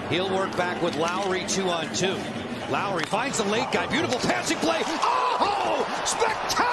He'll work back with Lowry 2-on-2. Lowry finds the late guy. Beautiful passing play. Oh! Spectacular!